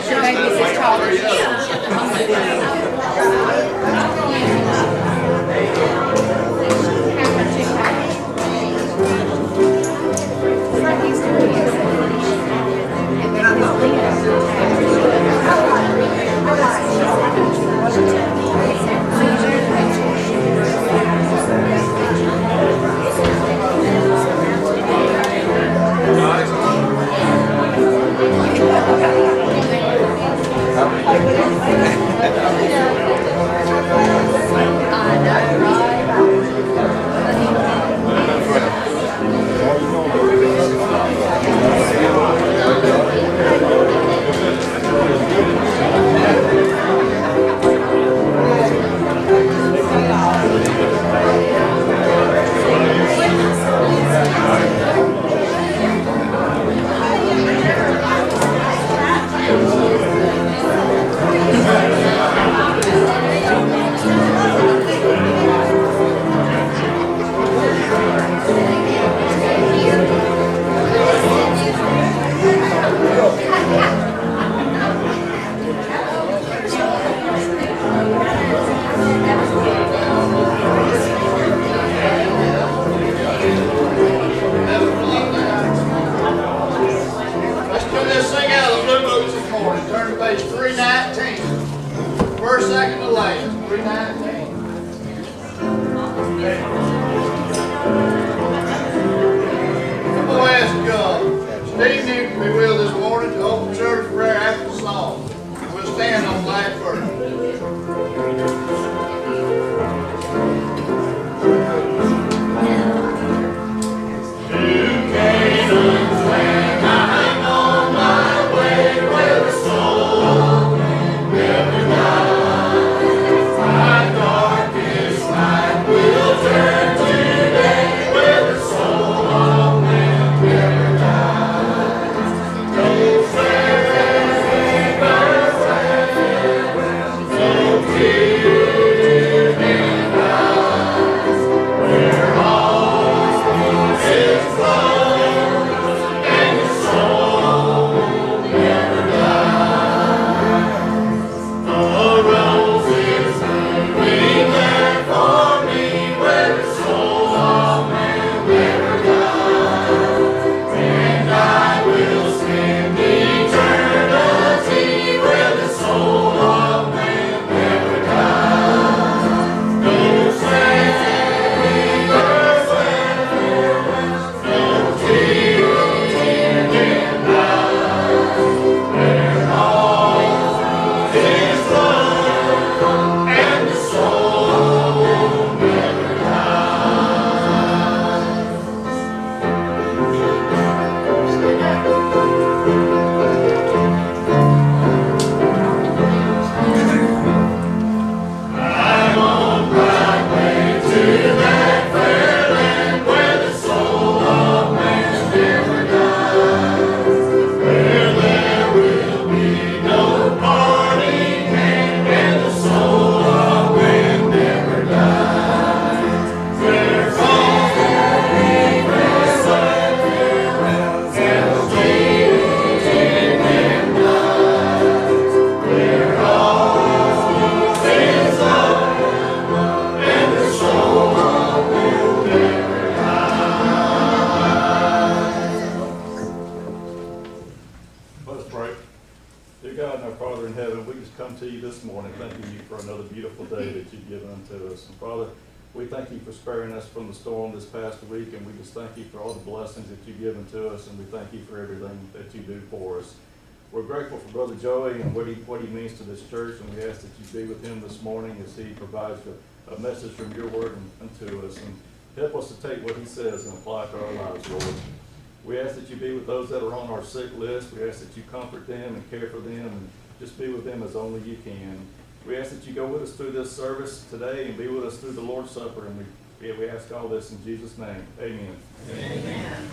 From the storm this past week, and we just thank you for all the blessings that you've given to us, and we thank you for everything that you do for us. We're grateful for Brother Joey and what he means to this church, and we ask that you be with him this morning as he provides a message from your word unto us, and help us to take what he says and apply it to our lives, Lord. We ask that you be with those that are on our sick list. We ask that you comfort them and care for them and just be with them as only you can. We ask that you go with us through this service today and be with us through the Lord's Supper, and we ask all this in Jesus' name. Amen. Amen.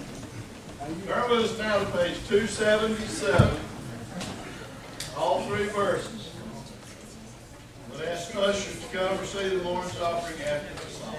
Turn with us now to page 277. All three verses. I'm going to ask ushers to come receive the Lord's offering after the song.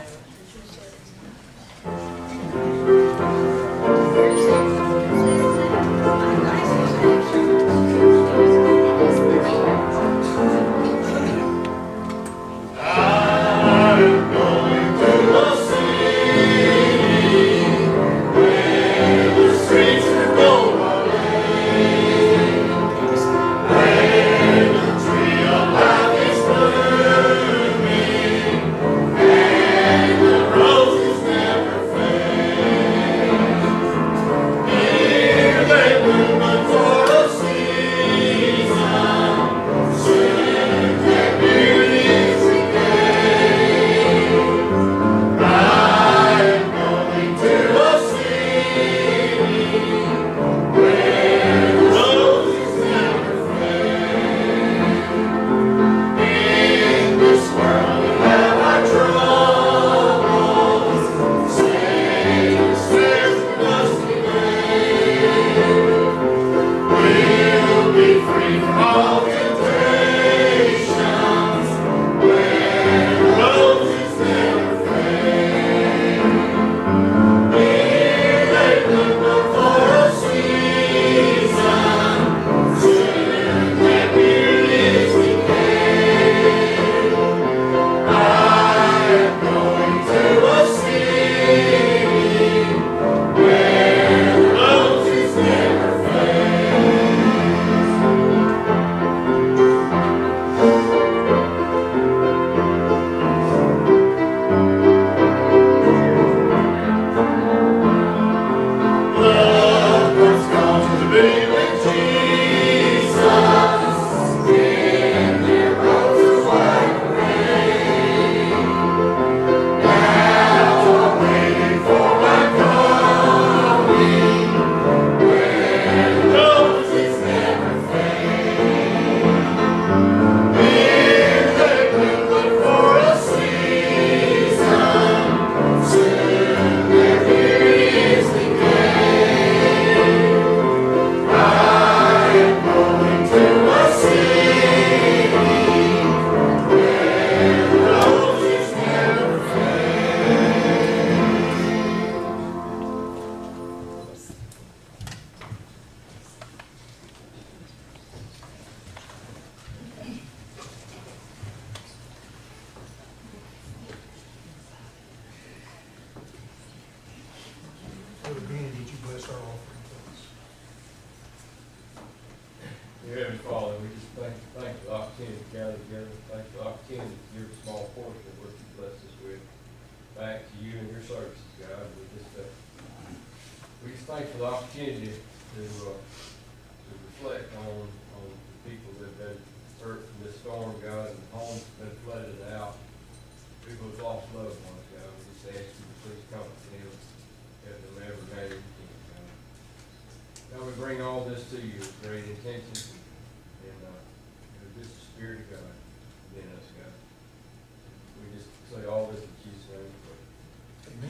Thanks for the opportunity to gather together. Thanks for the opportunity to give a small portion of what you blessed us with back to you and your services, God. We just thank for the opportunity to reflect on the people that have been hurt from this storm, God, and homes have been flooded out. People have lost loved ones, God. We just ask you to please comfort them in whatever manner you can, God. Now we bring all this to you with great intention. This is the Spirit of God in us, God. We just say all this in Jesus' name.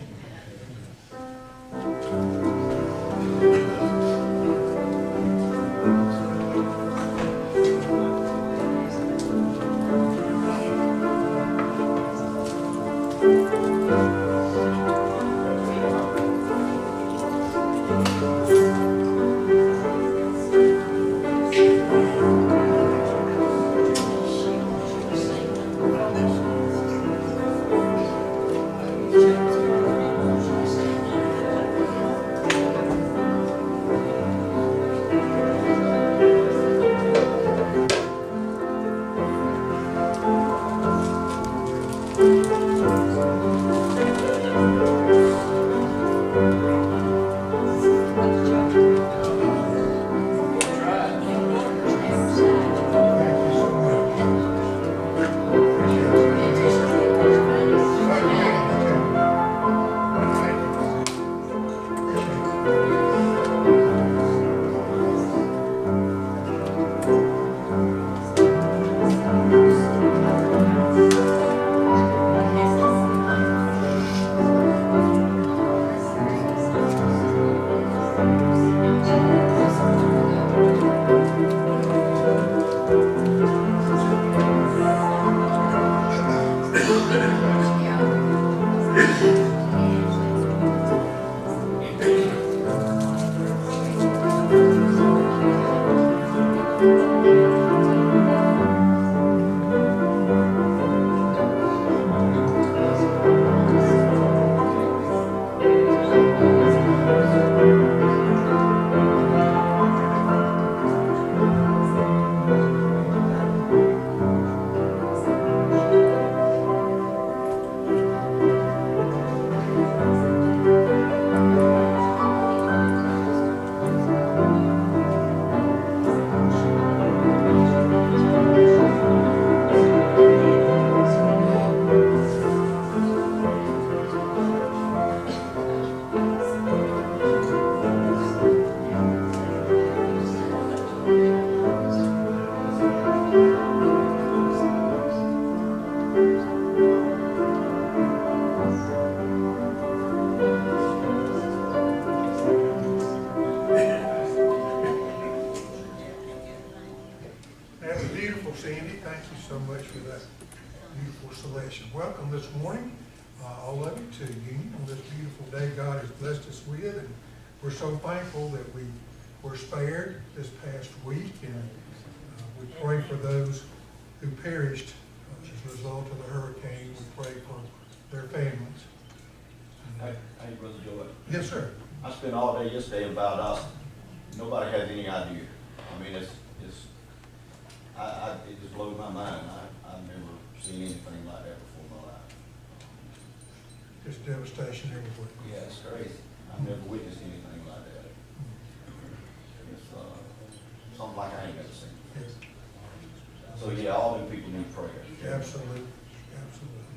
Amen. Welcome this morning, all of you, to Union on this beautiful day God has blessed us with, and we're so thankful that we were spared this past week, and we pray for those who perished as a result of the hurricane. We pray for their families. Hey, Brother Joy. Yes, sir. I spent all day yesterday about us. Nobody has any idea. I mean, it just blows my mind. I've never seen anything like that before in my life. Just devastation everywhere. Yeah, it's crazy. I've never witnessed anything like that. It's something like I ain't never seen. Yes. So yeah, all them people need prayer. Absolutely. Absolutely.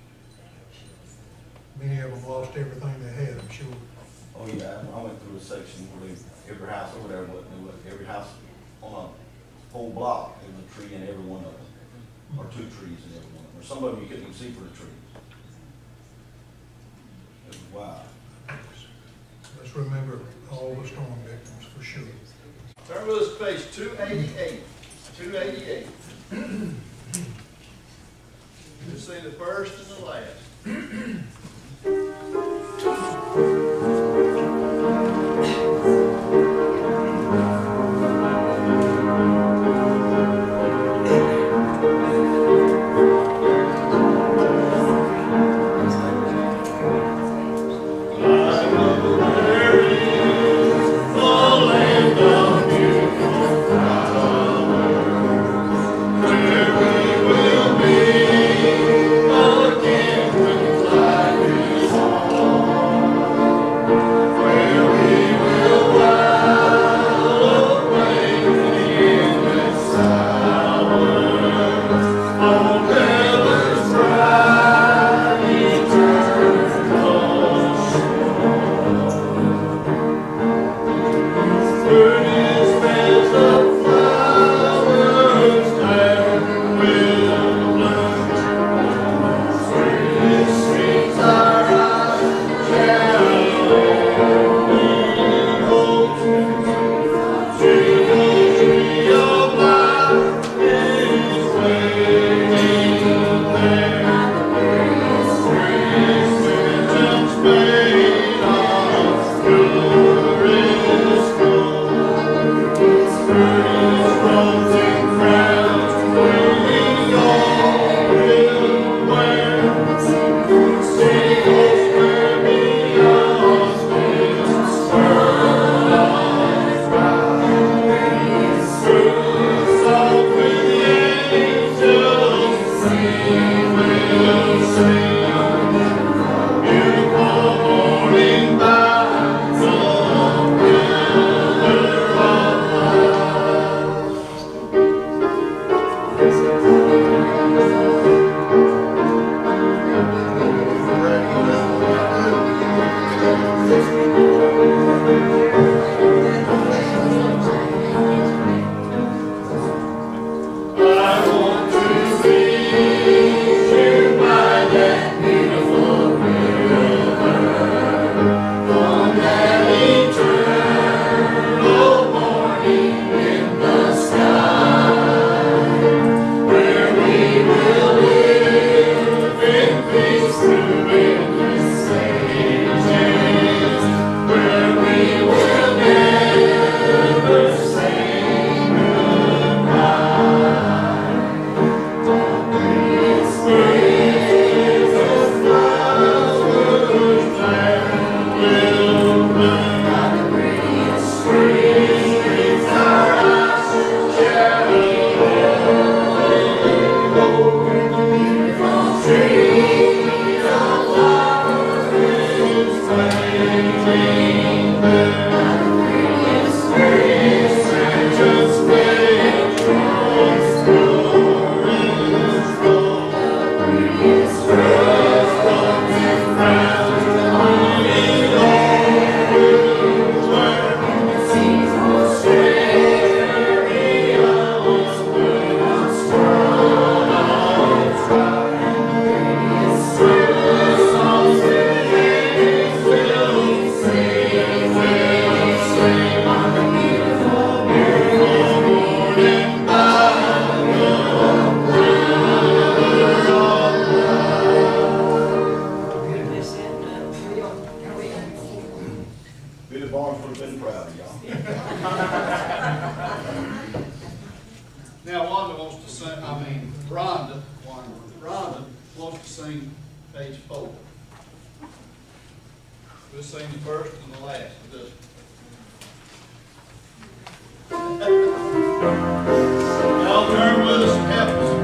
Many of them lost everything they had, I'm sure. Oh yeah, I went through a section where every house over there, every house on a whole block, there was a tree in every one of them, or two trees in every one of them, or some of them you couldn't even see for the trees. It was wild. Let's remember all the storm victims for sure. Turn with us to page 288. 288. You see the first and the last. Now Rhonda wants to sing, Rhonda wants to sing page 4. We'll sing the first and the last of this. Y'all turn with us and help us.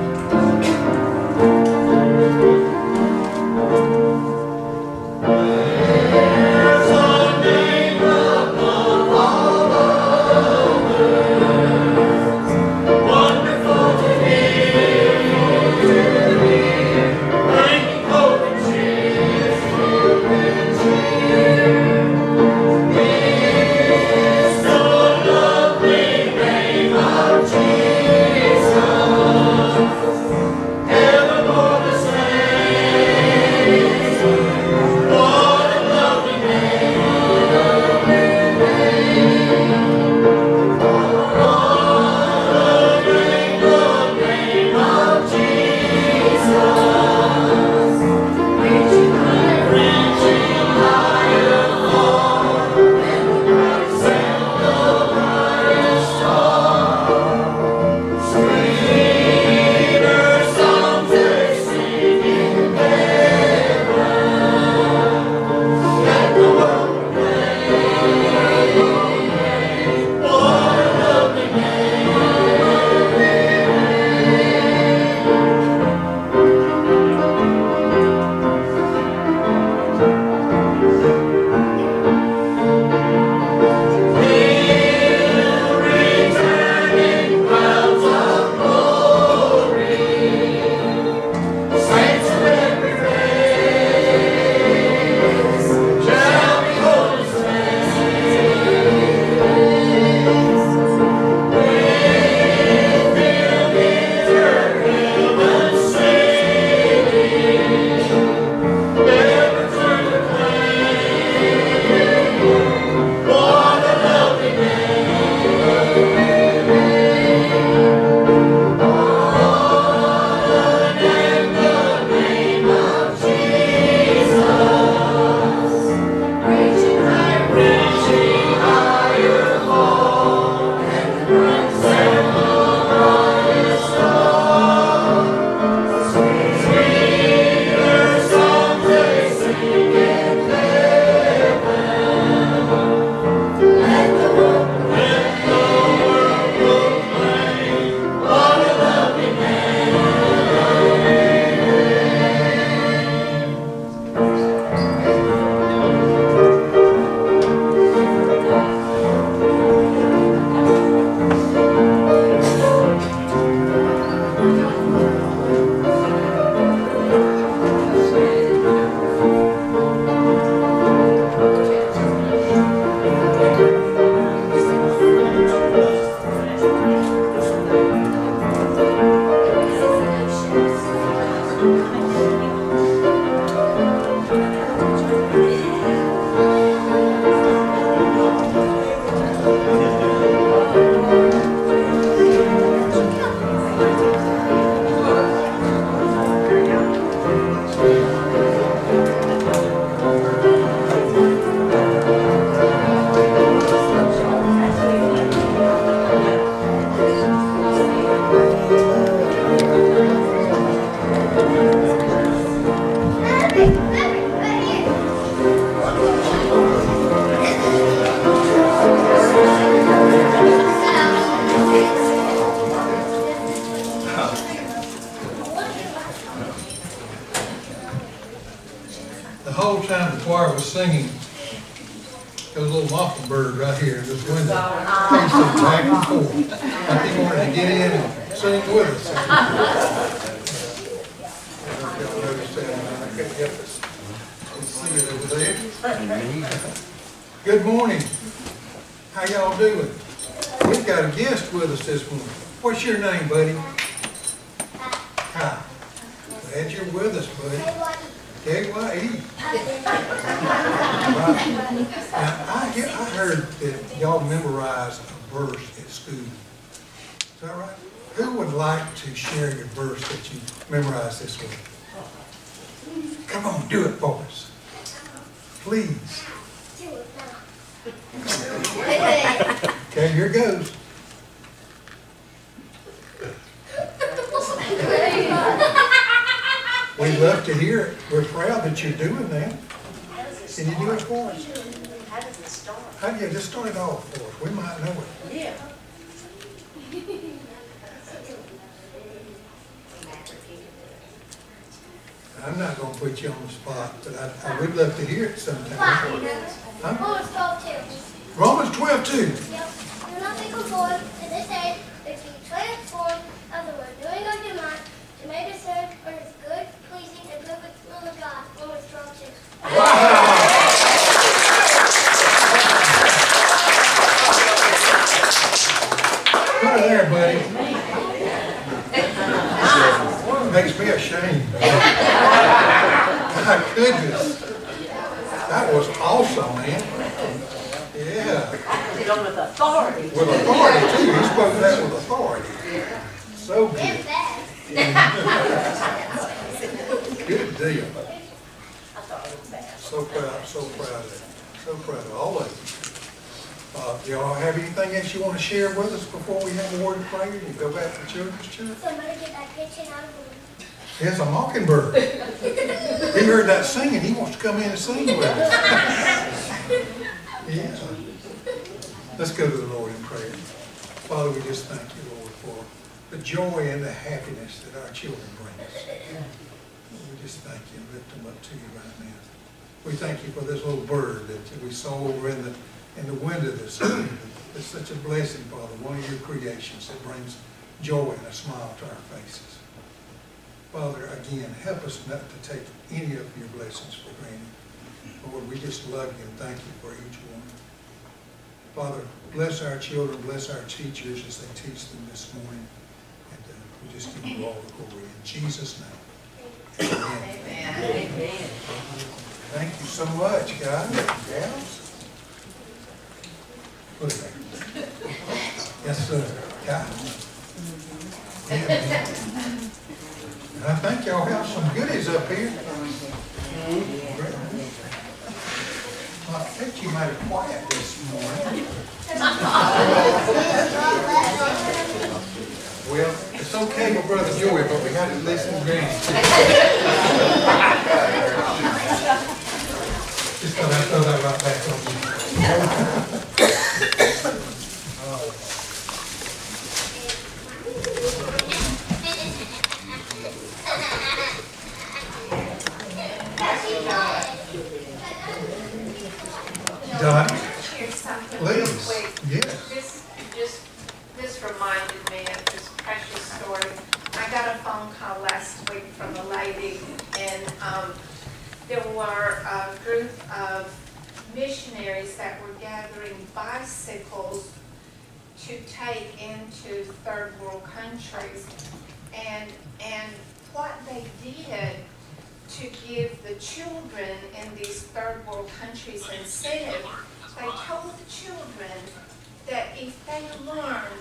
Singing those little mockingbird right here in this window. Pacing back and forth. I think wanted to get in and sing with us. Y'all noticed that? I couldn't help it. See it over there. Good morning. How y'all doing? We've got a guest with us this morning. What's your name, buddy? Kyle. Glad you're with us, buddy. K-Y-E. Now, I heard that y'all memorize a verse at school. Is that right? Who would like to share your verse that you memorized this week? Come on, do it for us. Please. Okay, here goes. We'd love to hear it. We're proud that you're doing that. Can you do it for us? How does it start? How do you just start it off for us? We might know it. Yeah. I'm not gonna put you on the spot, but I would love to hear it sometime. Huh? Romans 12:2. Romans 12:2. Yep. Do not be conformed to this age, but be transformed of the renewing of your mind to make us know what is good, pleasing, and perfect will of God. Romans 12:2. Put her there, buddy. Makes me ashamed. My goodness. That was awesome, man. Yeah. Did it with authority. With authority, too. He spoke that with authority. So good. And fast. Good deal. I thought it was bad. So proud of it. So proud of all of you. Y'all have anything else you want to share with us before we have a word of prayer and go back to children's church? Somebody get that pitching out of the room. There's a mockingbird. He heard that singing. He wants to come in and sing with us. Yeah. Let's go to the Lord in prayer. Father, we just thank you, Lord, for the joy and the happiness that our children bring us. We just thank you and lift them up to you right now. We thank you for this little bird that we saw over in the window this morning. It's such a blessing, Father, one of your creations that brings joy and a smile to our faces. Father, again, help us not to take any of your blessings for granted. Lord, we just love you and thank you for each one. Father, bless our children, bless our teachers as they teach them this morning. And we just give you all the glory. In Jesus' name. Amen. Amen. Thank you so much, guys and gals. Put it there. Yes, sir. Guys. Yeah. And I think y'all have some goodies up here. I think you might have quiet this morning. Well, it's okay with Brother Joey, but we got to listen to Granny too. Just thought I'd throw that right back on you. Don, Here's something please. real quick. Yes. This reminded me of this precious story. I got a phone call last week from a lady, and there were a group of missionaries that were gathering bicycles to take into third world countries, and what they did to give the children in these third world countries incentive, they told the children that if they learned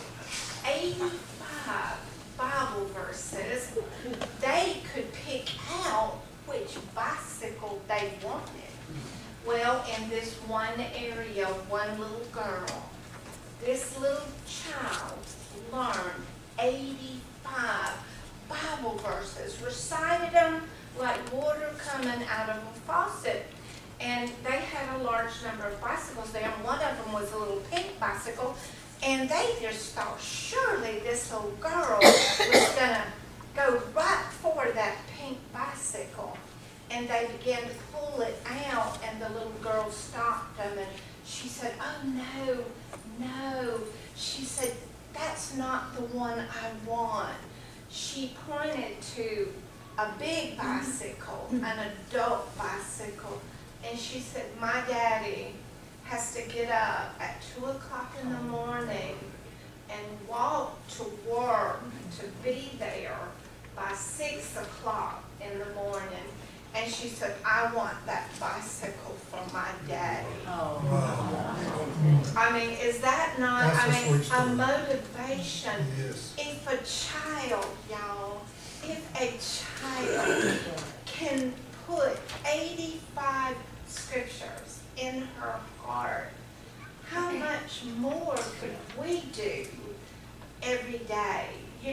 85 Bible verses, they could pick out which bicycle they wanted. Well, in this one area, one little girl, this little child learned 85 Bible verses, recited them like water coming out of a faucet. And they had a large number of bicycles there, and one of them was a little pink bicycle, and they just thought surely this little girl was gonna go right for that pink bicycle. And they began to pull it out, and the little girl stopped them, and she said, "Oh no, no." She said, "That's not the one I want." She pointed to a big bicycle, an adult bicycle, and she said, "My daddy has to get up at 2 o'clock in the morning and walk to work to be there by 6 o'clock in the morning." And she said, "I want that bicycle for my daddy." Oh. I mean, is that not, That's a sweet a story. motivation? Yes. If a child, y'all, if a child can put 85 scriptures in her heart, how much more could we do every day? You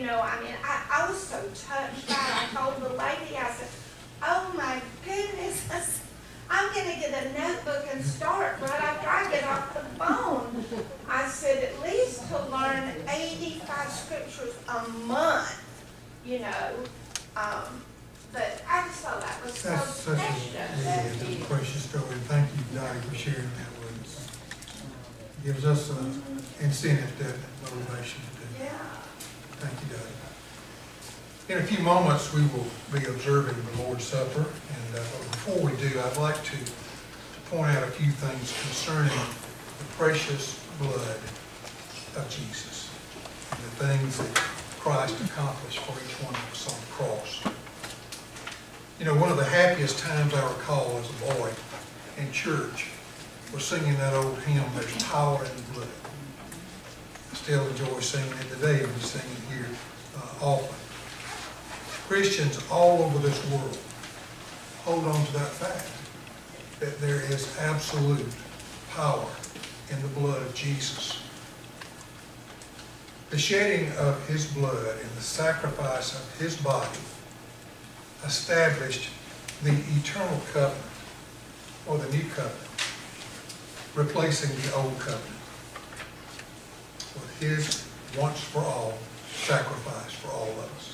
know, I mean, I was so touched by it. I told the lady, I said, oh my goodness, I said, I'm going to get a notebook and start right after I get off the phone. I said, at least to learn 85 scriptures a month, you know. But I just thought that was so That's such precious. a precious story. Thank you, Dottie, for sharing that with us. It gives us an incentive, to motivation to do. Yeah. Thank you, Dottie. In a few moments, we will be observing the Lord's Supper, and before we do, I'd like to point out a few things concerning the precious blood of Jesus and the things that Christ accomplished for each one of us on the cross. You know, one of the happiest times I recall as a boy in church was singing that old hymn, There's Power in the Blood. I still enjoy singing it today, and we sing it here often. Christians all over this world hold on to that fact, that there is absolute power in the blood of Jesus. The shedding of his blood and the sacrifice of his body established the eternal covenant, or the new covenant, replacing the old covenant with his once for all sacrifice for all of us.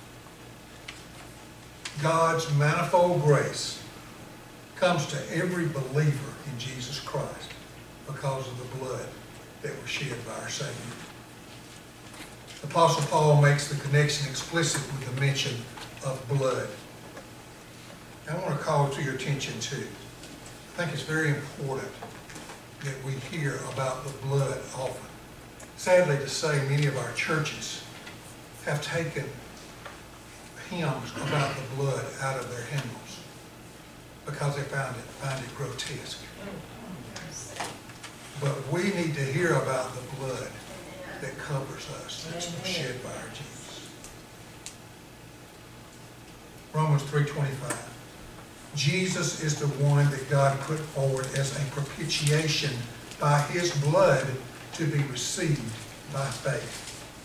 God's manifold grace comes to every believer in Jesus Christ because of the blood that was shed by our Savior. Apostle Paul makes the connection explicit with the mention of blood. I want to call to your attention too. I think it's very important that we hear about the blood often. Sadly to say, many of our churches have taken hymns about the blood out of their hymnals because they find it grotesque. But we need to hear about the blood that covers us, that's shed by our Jesus. Romans 3:25. Jesus is the one that God put forward as a propitiation by his blood to be received by faith.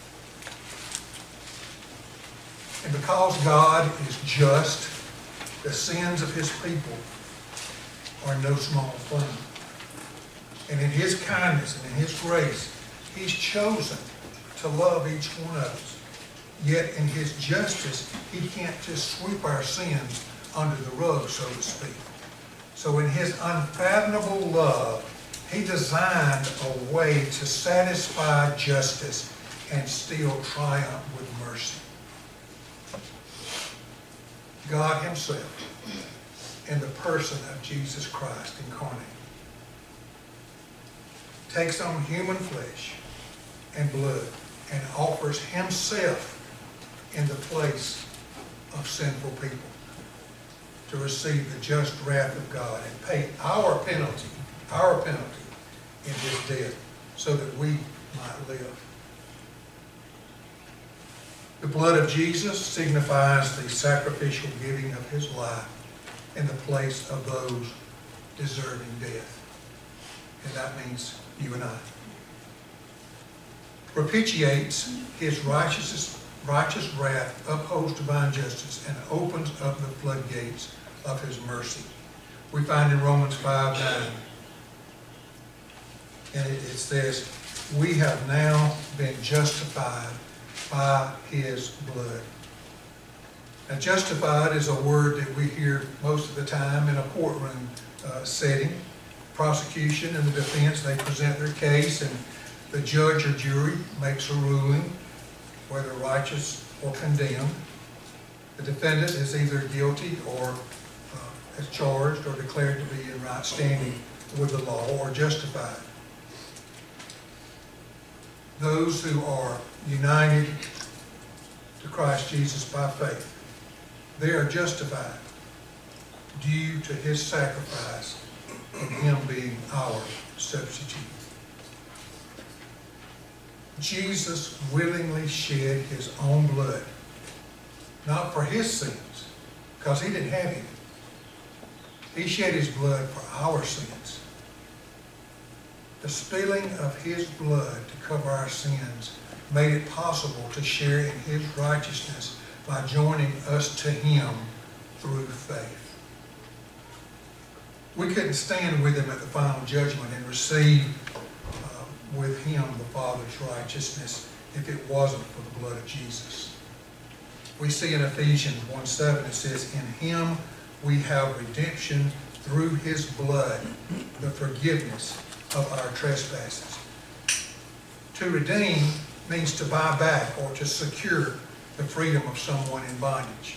And because God is just, the sins of his people are no small thing. And in his kindness and in his grace, he's chosen to love each one of us. Yet in his justice, he can't just sweep our sins under the rug, so to speak. So in his unfathomable love, he designed a way to satisfy justice and still triumph with mercy. God himself, in the person of Jesus Christ incarnate, takes on human flesh and blood and offers himself in the place of sinful people to receive the just wrath of God and pay our penalty in his death so that we might live. The blood of Jesus signifies the sacrificial giving of his life in the place of those deserving death. And that means you and I. Propitiates his righteous wrath, upholds divine justice, and opens up the floodgates of his mercy. We find in Romans 5:9, and it says, we have now been justified by his blood. Now, justified is a word that we hear most of the time in a courtroom setting. Prosecution and the defense, they present their case, and the judge or jury makes a ruling, whether righteous or condemned. The defendant is either guilty or is charged or declared to be in right standing with the law or justified. Those who are united to Christ Jesus by faith, they are justified due to his sacrifice and him being our substitute. Jesus willingly shed his own blood, not for his sins, because he didn't have any. He shed his blood for our sins. The spilling of his blood to cover our sins made it possible to share in his righteousness by joining us to him through faith. We couldn't stand with him at the final judgment and receive with him the Father's righteousness if it wasn't for the blood of Jesus. We see in Ephesians 1:7 it says, "In him we have redemption through his blood, the forgiveness of our trespasses." To redeem means to buy back or to secure the freedom of someone in bondage.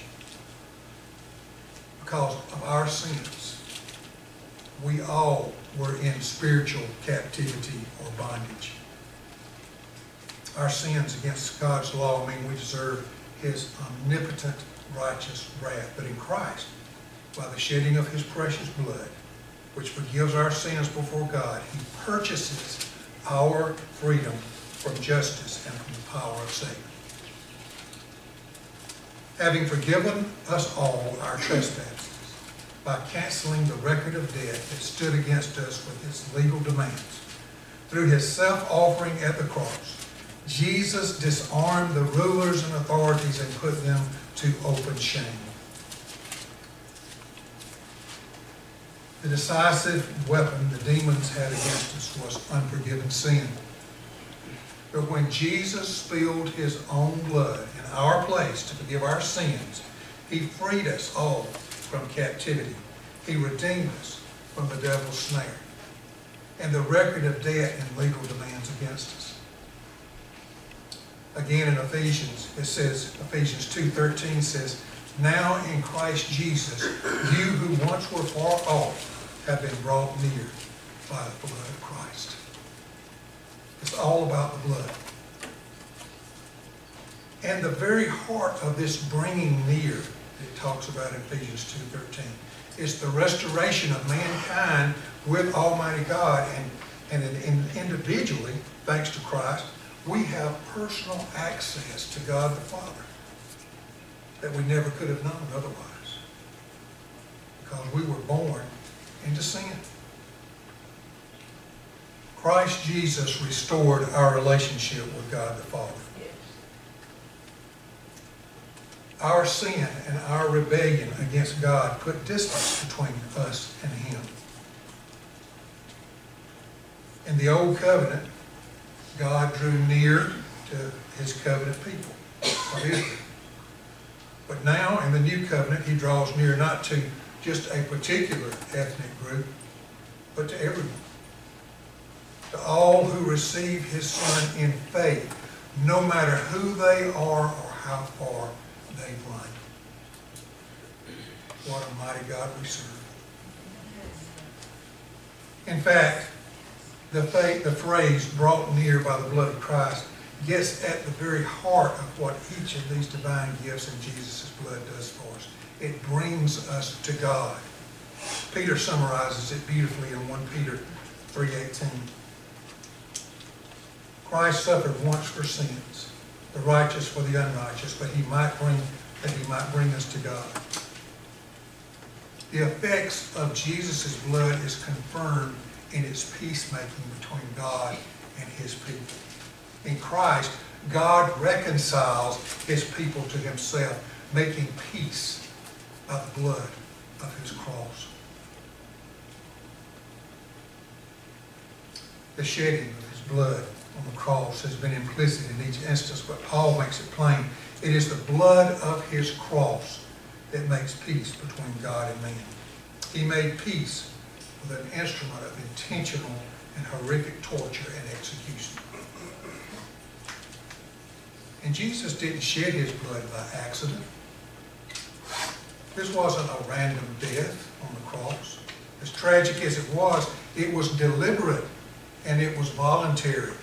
Because of our sins, we all were in spiritual captivity or bondage. Our sins against God's law mean we deserve his omnipotent righteous wrath. But in Christ, by the shedding of his precious blood, which forgives our sins before God, he purchases our freedom from justice and from the power of Satan. Having forgiven us all our trespasses by canceling the record of debt that stood against us with its legal demands, through his self-offering at the cross, Jesus disarmed the rulers and authorities and put them to open shame. The decisive weapon the demons had against us was unforgiven sin. But when Jesus spilled his own blood in our place to forgive our sins, he freed us all from captivity. He redeemed us from the devil's snare and the record of debt and legal demands against us. Again in Ephesians, it says, Ephesians 2:13 says, "Now in Christ Jesus, you who once were far off have been brought near by the blood of Christ." It's all about the blood. And the very heart of this bringing near it talks about in Ephesians 2:13 is the restoration of mankind with Almighty God, and individually, thanks to Christ, we have personal access to God the Father that we never could have known otherwise, because we were born into sin. Christ Jesus restored our relationship with God the Father. Our sin and our rebellion against God put distance between us and him. In the Old Covenant, God drew near to his covenant people of Israel. But now in the New Covenant, he draws near not to just a particular ethnic group, but to everyone. To all who receive his Son in faith, no matter who they are or how far they've run. What a mighty God we serve. In fact, the phrase "brought near by the blood of Christ" gets at the very heart of what each of these divine gifts in Jesus' blood does for us. It brings us to God. Peter summarizes it beautifully in 1 Peter 3:18. Christ suffered once for sins, the righteous for the unrighteous, that he might bring us to God. The effects of Jesus' blood is confirmed in its peacemaking between God and his people. In Christ, God reconciles his people to himself, making peace by the blood of his cross. The shedding of his blood on the cross has been implicit in each instance, but Paul makes it plain. It is the blood of his cross that makes peace between God and man. He made peace with an instrument of intentional and horrific torture and execution. And Jesus didn't shed his blood by accident. This wasn't a random death on the cross. As tragic as it was deliberate and it was voluntary.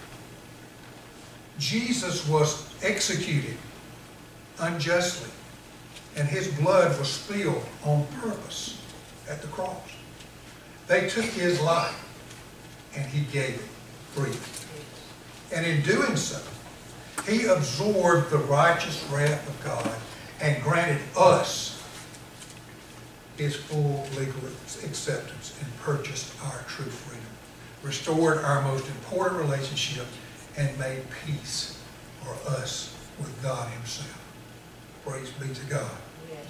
Jesus was executed unjustly, and his blood was spilled on purpose at the cross. They took his life, and he gave it freely. And in doing so, he absorbed the righteous wrath of God and granted us his full legal acceptance and purchased our true freedom, restored our most important relationship, and made peace or us with God himself. Praise be to God. Yes.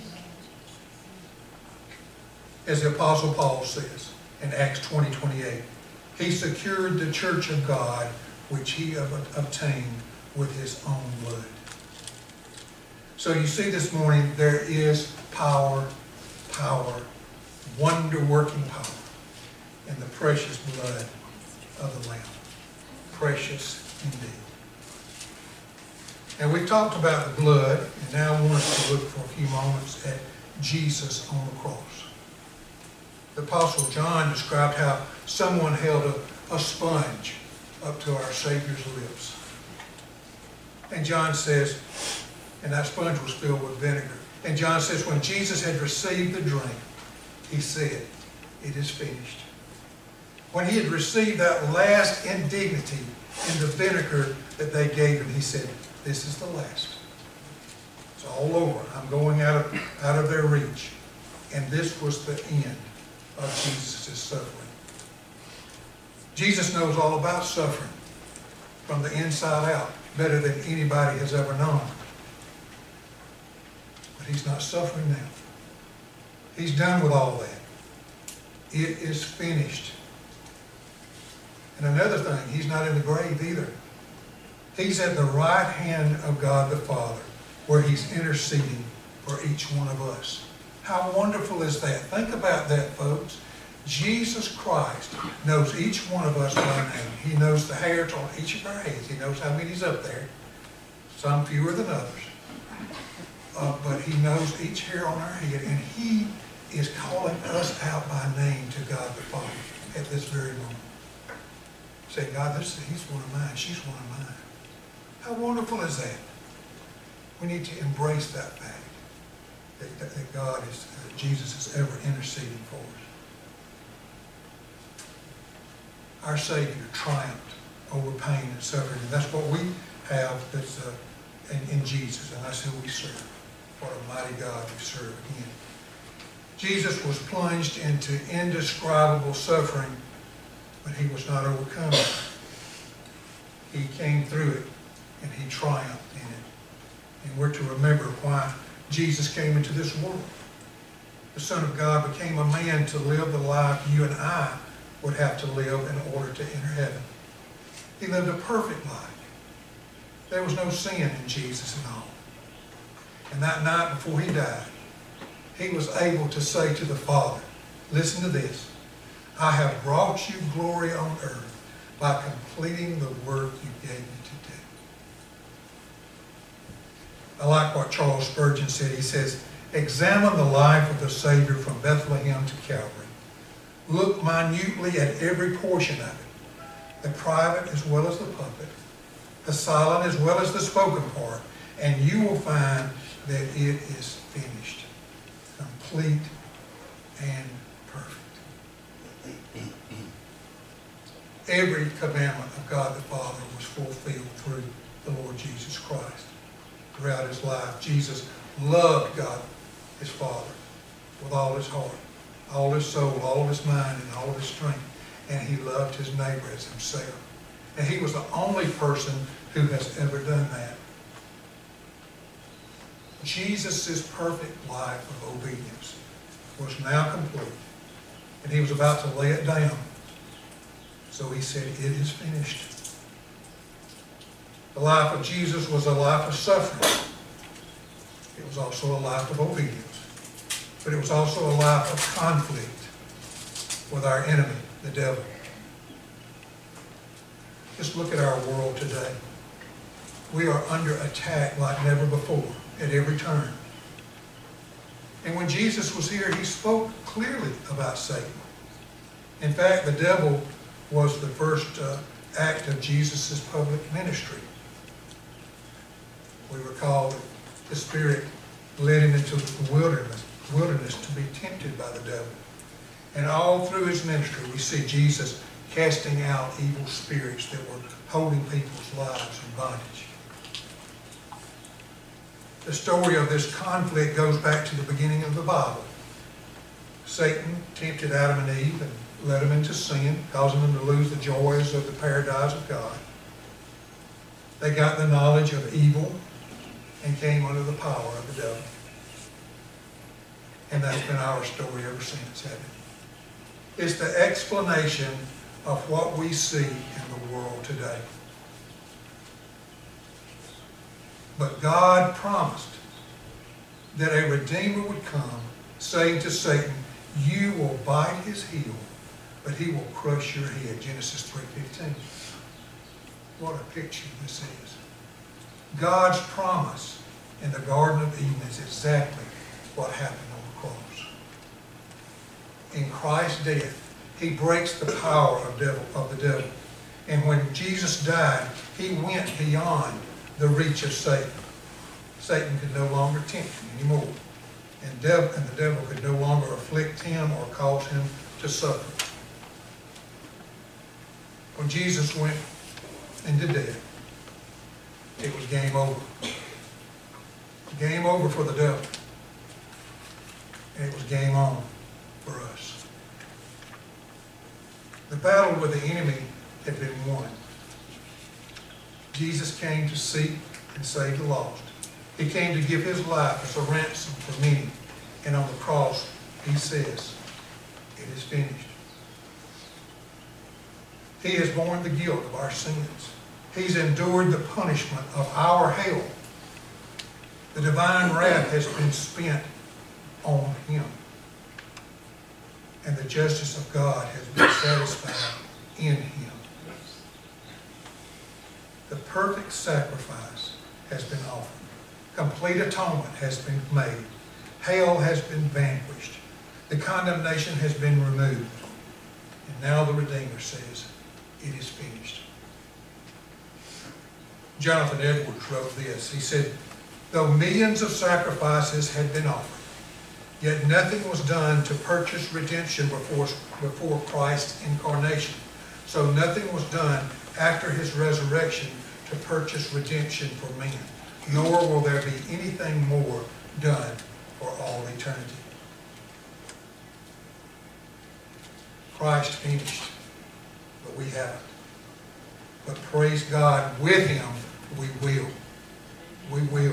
As the Apostle Paul says in Acts 20:28, he secured the church of God, which he obtained with his own blood. So you see this morning, there is power, wonder-working power in the precious blood of the Lamb. Precious indeed. And we've talked about the blood, and now I want us to look for a few moments at Jesus on the cross. The Apostle John described how someone held a sponge up to our Savior's lips. And John says, and that sponge was filled with vinegar. And John says, when Jesus had received the drink, he said, it is finished. When he had received that last indignity in the vinegar that they gave him, he said, this is the last. It's all over. I'm going out of their reach. And this was the end of Jesus' suffering. Jesus knows all about suffering from the inside out, better than anybody has ever known. But he's not suffering now. He's done with all that. It is finished. And another thing, he's not in the grave either. He's at the right hand of God the Father, where he's interceding for each one of us. How wonderful is that? Think about that, folks. Jesus Christ knows each one of us by name. He knows the hairs on each of our heads. He knows how many's up there. Some fewer than others. But he knows each hair on our head, and he is calling us out by name to God the Father at this very moment. Say, God, he's one of mine. She's one of mine. How wonderful is that? We need to embrace that fact that God is, Jesus is ever interceding for us. Our Savior triumphed over pain and suffering, and that's what we have that's in Jesus, and that's who we serve. What a mighty God we serve again. Jesus was plunged into indescribable suffering, but he was not overcome. He came through it, and he triumphed in it. And we're to remember why Jesus came into this world. The Son of God became a man to live the life you and I would have to live in order to enter heaven. He lived a perfect life. There was no sin in Jesus at all. And that night before he died, he was able to say to the Father, listen to this, I have brought you glory on earth by completing the work you gave me to do. I like what Charles Spurgeon said. He says, examine the life of the Savior from Bethlehem to Calvary. Look minutely at every portion of it, the private as well as the public, the silent as well as the spoken part, and you will find that it is finished, complete and perfect. Every commandment of God the Father was fulfilled through the Lord Jesus Christ. Throughout his life, Jesus loved God, his Father, with all his heart, all his soul, all his mind, and all of his strength. And he loved his neighbor as himself. And he was the only person who has ever done that. Jesus' perfect life of obedience was now complete. And he was about to lay it down. So he said, it is finished. The life of Jesus was a life of suffering. It was also a life of obedience. But it was also a life of conflict with our enemy, the devil. Just look at our world today. We are under attack like never before at every turn. And when Jesus was here, he spoke clearly about Satan. In fact, the devil was the first act of Jesus' public ministry. We recall that the Spirit led him into the wilderness to be tempted by the devil. And all through his ministry, we see Jesus casting out evil spirits that were holding people's lives in bondage. The story of this conflict goes back to the beginning of the Bible. Satan tempted Adam and Eve and led them into sin, causing them to lose the joys of the paradise of God. They got the knowledge of evil and came under the power of the devil. And that's been our story ever since, hasn't it? It's the explanation of what we see in the world today. But God promised that a Redeemer would come, saying to Satan, you will bite his heel, but he will crush your head. Genesis 3:15. What a picture this is. God's promise in the Garden of Eden is exactly what happened on the cross. In Christ's death, he breaks the power of the devil. And when Jesus died, he went beyond the reach of Satan. Satan could no longer tempt him anymore. And the devil could no longer afflict him or cause him to suffer. When Jesus went into death, it was game over. Game over for the devil. And it was game on for us. The battle with the enemy had been won. Jesus came to seek and save the lost. He came to give his life as a ransom for many. And on the cross, he says, it is finished. He has borne the guilt of our sins. He's endured the punishment of our hell. The divine wrath has been spent on him. And the justice of God has been satisfied in him. The perfect sacrifice has been offered. Complete atonement has been made. Hell has been vanquished. The condemnation has been removed. And now the Redeemer says, it is finished. Jonathan Edwards wrote this. He said, though millions of sacrifices had been offered, yet nothing was done to purchase redemption before Christ's incarnation. So nothing was done after his resurrection to purchase redemption for men. Nor will there be anything more done for all eternity. Christ finished, but we haven't. But praise God, with him we will. We will.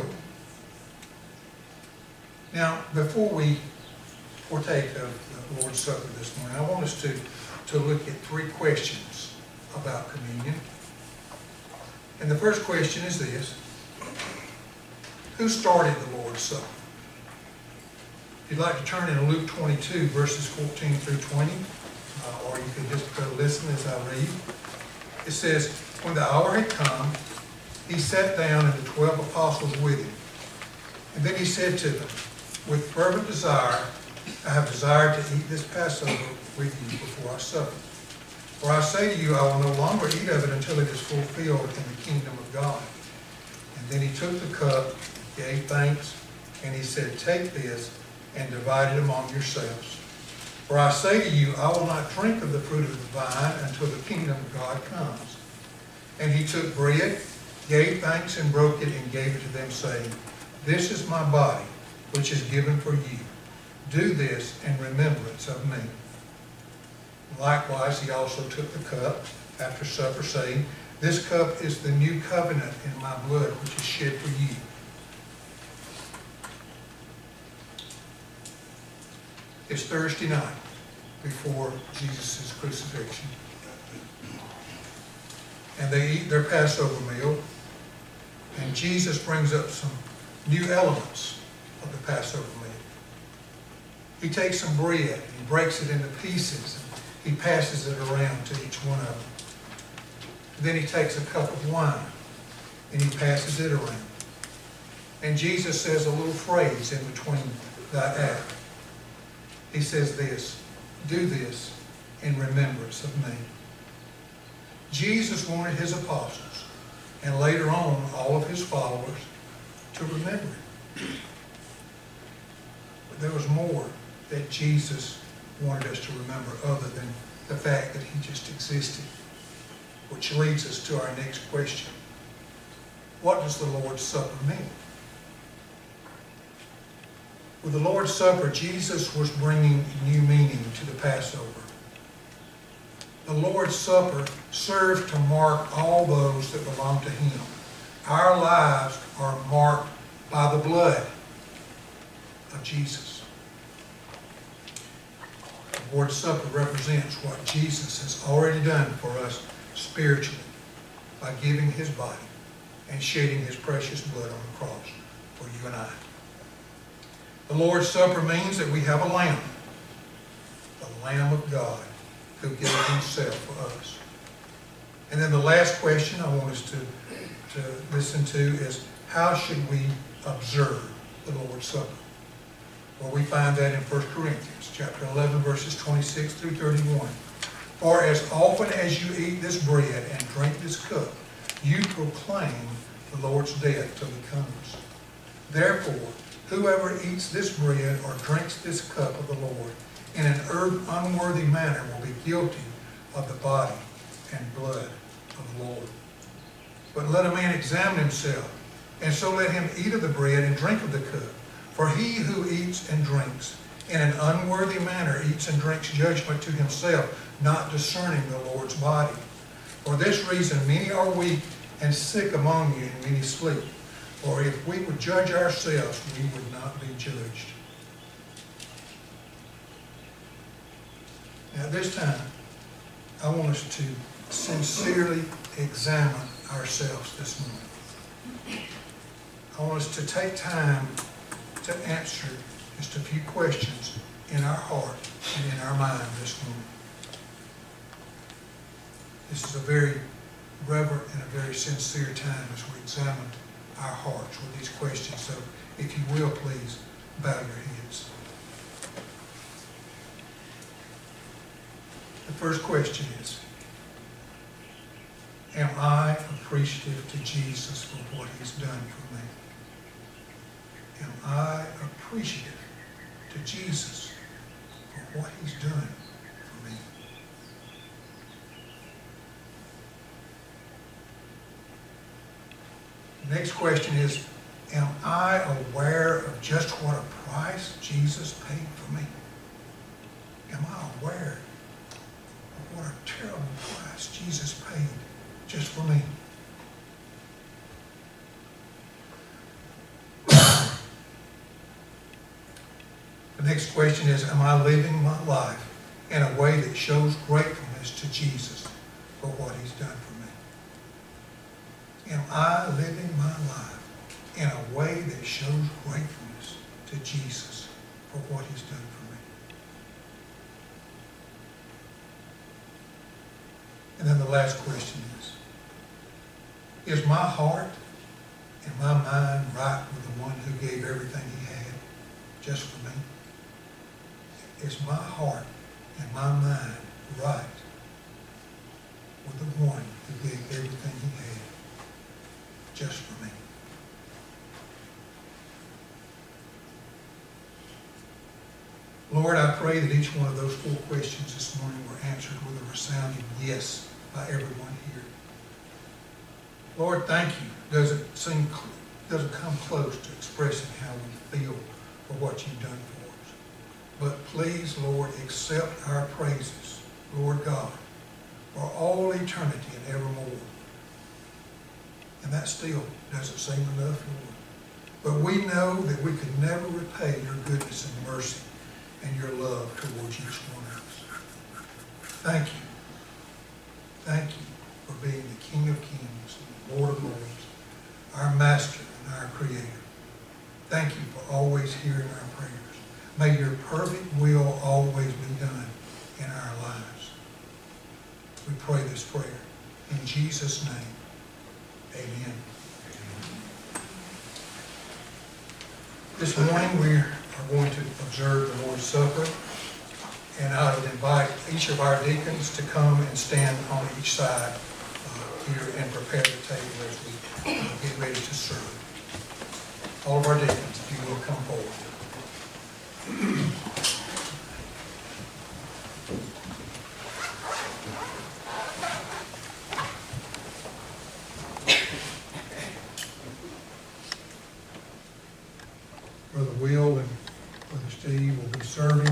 Now, before we partake of the Lord's Supper this morning, I want us to look at three questions about communion. And the first question is this. Who started the Lord's Supper? If you'd like to turn in Luke 22, verses 14 through 20, or you can just listen as I read. It says, when the hour had come, he sat down and the 12 apostles with him. And then he said to them, with fervent desire, I have desired to eat this Passover with you before I suffer. For I say to you, I will no longer eat of it until it is fulfilled in the kingdom of God. And then he took the cup, gave thanks, and he said, take this and divide it among yourselves. For I say to you, I will not drink of the fruit of the vine until the kingdom of God comes. And he took bread, gave thanks, and broke it, and gave it to them, saying, this is my body, which is given for you. Do this in remembrance of me. Likewise, he also took the cup after supper, saying, this cup is the new covenant in my blood, which is shed for you. It's Thursday night before Jesus' crucifixion. And they eat their Passover meal. And Jesus brings up some new elements of the Passover meal. He takes some bread, he breaks it into pieces, and he passes it around to each one of them. Then he takes a cup of wine, and he passes it around. And Jesus says a little phrase in between that act. He says this, do this in remembrance of me. Jesus wanted his apostles, and later on all of his followers, to remember it. But there was more that Jesus wanted us to remember other than the fact that he just existed. Which leads us to our next question. What does the Lord's Supper mean? With the Lord's Supper, Jesus was bringing new meaning to the Passover. The Lord's Supper served to mark all those that belong to him, our lives are marked by the blood of Jesus. The Lord's Supper represents what Jesus has already done for us spiritually by giving his body and shedding his precious blood on the cross for you and I. The Lord's Supper means that we have a lamb, the Lamb of God, who gave himself for us. And then the last question I want us to listen to is, how should we observe the Lord's Supper? Well, we find that in 1 Corinthians chapter 11, verses 26 through 31. For as often as you eat this bread and drink this cup, you proclaim the Lord's death till he comes. Therefore, whoever eats this bread or drinks this cup of the Lord in an unworthy manner will be guilty of the body and blood of the Lord. But let a man examine himself, and so let him eat of the bread and drink of the cup. For he who eats and drinks in an unworthy manner eats and drinks judgment to himself, not discerning the Lord's body. For this reason many are weak and sick among you, and many sleep. For if we would judge ourselves, we would not be judged. Now at this time, I want us to sincerely examine ourselves this morning. I want us to take time to answer just a few questions in our heart and in our mind this morning. This is a very reverent and a very sincere time as we examine our hearts with these questions. So if you will, please bow your heads. The first question is, am I appreciative to Jesus for what he's done for me? Am I appreciative to Jesus for what he's done for me? The next question is, am I aware of just what a price Jesus paid for me? Am I aware of what a terrible price Jesus paid just for me? The next question is, am I living my life in a way that shows gratefulness to Jesus for what he's done for me? Am I living my life in a way that shows gratefulness to Jesus for what he's done for me? And then the last question is my heart and my mind right with the one who gave everything he had just for me? Is my heart and my mind right with the one who gave everything he had just for me? Lord, I pray that each one of those 4 questions this morning were answered with a resounding yes by everyone here. Lord, thank you. Doesn't come close to expressing how we feel for what you've done for us. But please, Lord, accept our praises, Lord God, for all eternity and evermore. And that still doesn't seem enough, Lord. But we know that we could never repay your goodness and mercy and your love towards each one of us. Thank you. Thank you for being the King of Kings and the Lord of Lords, our Master and our Creator. Thank you for always hearing our prayers. May your perfect will always be done in our lives. We pray this prayer in Jesus' name. Amen. This morning we are going to observe the Lord's Supper, and I would invite each of our deacons to come and stand on each side here and prepare the table as we get ready to serve. All of our deacons, if you will, come forward. Brother Will and Brother Steve will be serving.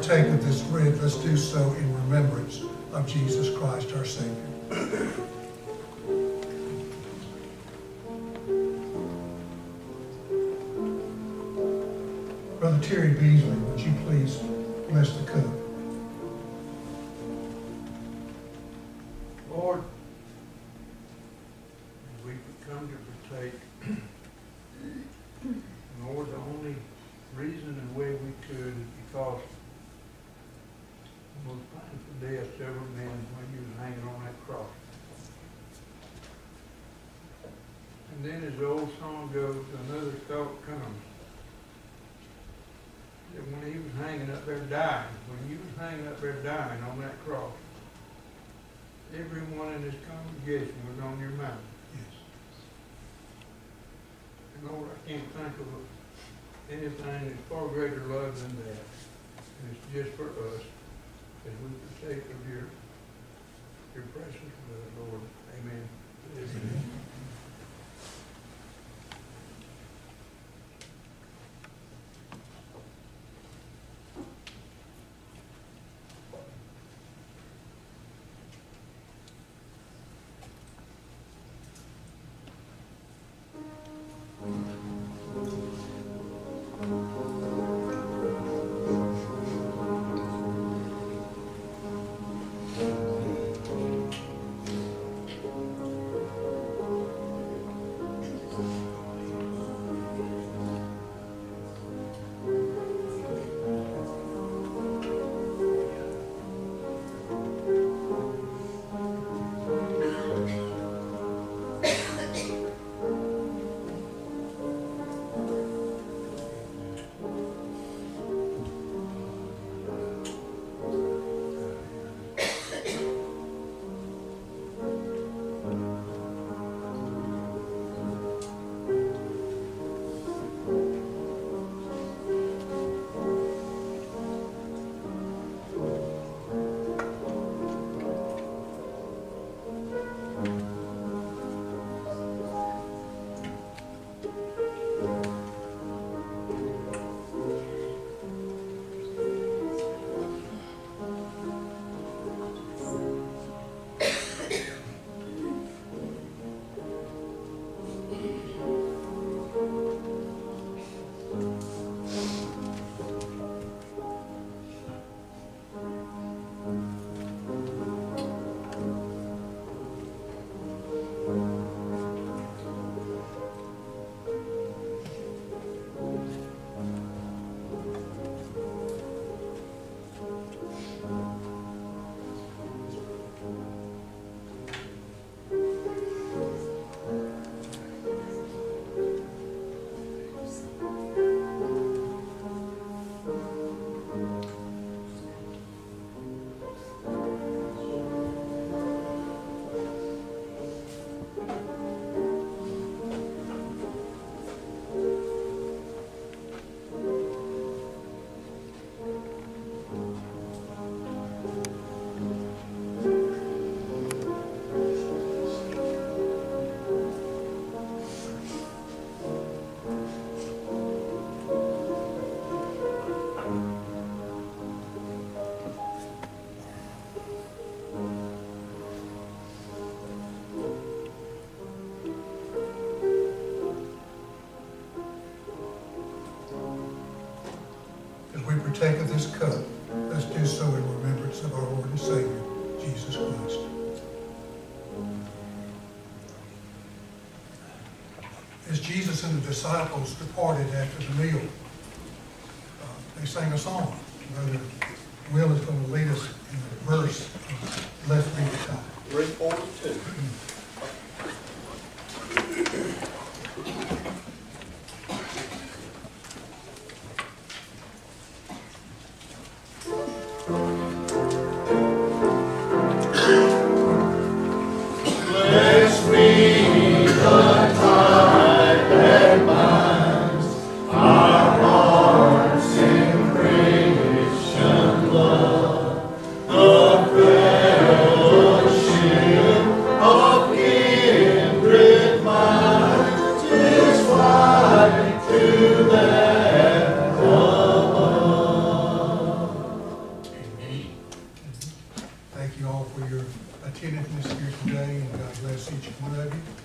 partake of this bread, let's do so in remembrance of Jesus Christ, our Savior. Brother Terry Beasley, would you please bless the cup? Lord, as we come to partake, Lord, the only reason and way we could is because the most painful death ever been when you was hanging on that cross. And then as the old song goes, another thought comes. That when he was hanging up there dying, when you was hanging up there dying on that cross, everyone in this congregation was on your mind. Yes. And Lord, I can't think of anything that's far greater love than that. And it's just for us as we partake of your precious blood, Lord. Amen. Amen. Partake of this cup, let's do so in remembrance of our Lord and Savior, Jesus Christ. As Jesus and the disciples departed after the meal, they sang a song. Brother Will is going to lead us in the verse of Let's Be the Time. 342. Our hearts in creation. Thank you all for your attentiveness here today, and God bless each one of you.